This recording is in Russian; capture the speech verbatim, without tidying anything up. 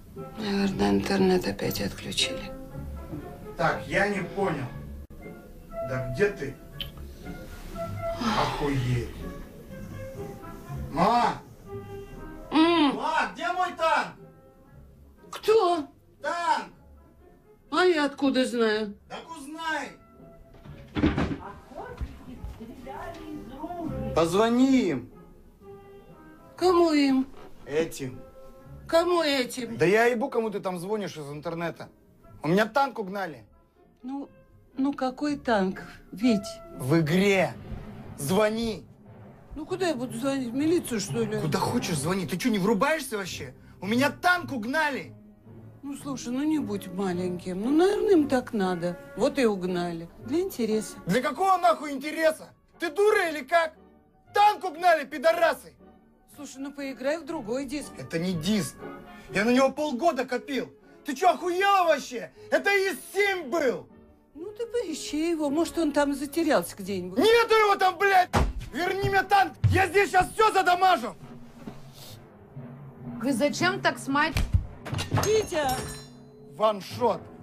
Наверное, интернет опять отключили. Так, я не понял. Да где ты? Охуеть. Ма! М, Ма, где мой танк? Кто? Танк! А я откуда знаю? Так узнай! Позвони им. Кому им? Этим. Кому этим? Да я ебу, кому ты там звонишь из интернета. У меня танк угнали. Ну, ну какой танк, Вить? В игре. Звони. Ну куда я буду звонить? В милицию, что ли? Куда хочешь звони. Ты что, не врубаешься вообще? У меня танк угнали. Ну, слушай, ну не будь маленьким. Ну, наверное, им так надо. Вот и угнали. Для интереса. Для какого нахуй интереса? Ты дура или как? Танк угнали, пидорасы. Слушай, ну поиграй в другой диск. Это не диск. Я на него полгода копил. Ты что, охуела вообще? Это ИС семь был. Ну, ты поищи его. Может, он там затерялся где-нибудь. Нету его там, блядь! Верни мне танк! Я здесь сейчас все задамажу! Вы зачем так с мать? Витя! Ваншот!